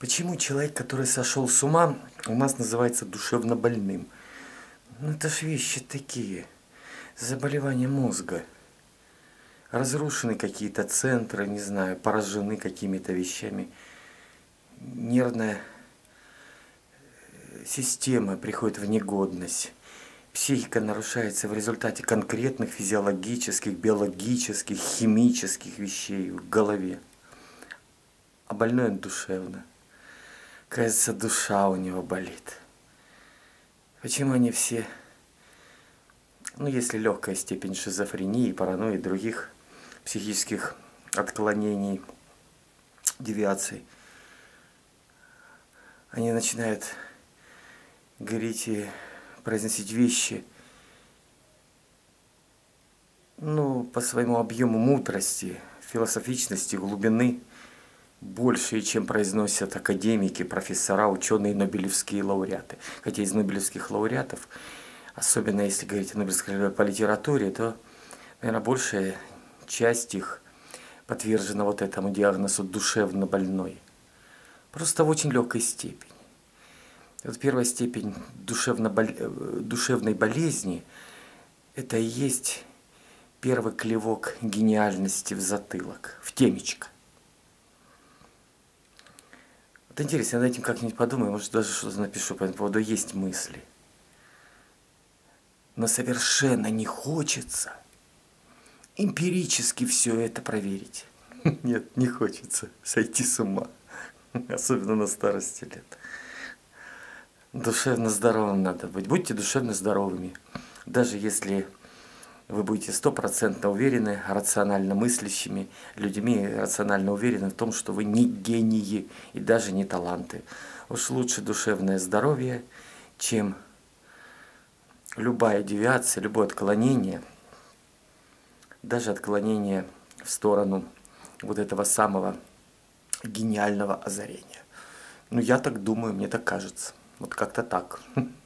Почему человек, который сошел с ума, у нас называется душевно больным? Ну это ж вещи такие. Заболевания мозга. Разрушены какие-то центры, не знаю, поражены какими-то вещами. Нервная система приходит в негодность. Психика нарушается в результате конкретных физиологических, биологических, химических вещей в голове. А больной он душевно. Кажется, душа у него болит. Почему они все, ну если легкая степень шизофрении, паранойи и других психических отклонений, девиаций, они начинают говорить и произносить вещи, ну, по своему объему мудрости, философичности, глубины, большие, чем произносят академики, профессора, ученые, нобелевские лауреаты. Хотя из нобелевских лауреатов, особенно если говорить о Нобелевской по литературе, то, наверное, большая часть их подвержена вот этому диагнозу душевно больной. Просто в очень легкой степени. Вот первая степень душевной болезни – это и есть первый клевок гениальности в затылок, в темечко. Вот интересно, я над этим как-нибудь подумаю, может даже что-то напишу по этому поводу, есть мысли. Но совершенно не хочется эмпирически все это проверить. Нет, не хочется сойти с ума, особенно на старости лет. Душевно здоровым надо быть. Будьте душевно здоровыми. Даже если вы будете 100% уверены, рационально мыслящими людьми, рационально уверены в том, что вы не гении и даже не таланты. Уж лучше душевное здоровье, чем любая девиация, любое отклонение, даже отклонение в сторону вот этого самого гениального озарения. Ну, я так думаю, мне так кажется. Вот как-то так.